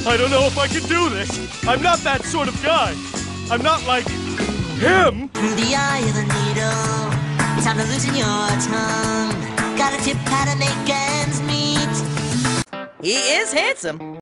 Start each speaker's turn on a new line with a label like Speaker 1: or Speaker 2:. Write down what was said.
Speaker 1: I don't know if I can do this. I'm not that sort of guy. I'm not like him.
Speaker 2: Through the eye of the needle, time to loosen your tongue. Got a tip how to make ends meet.
Speaker 3: He is handsome.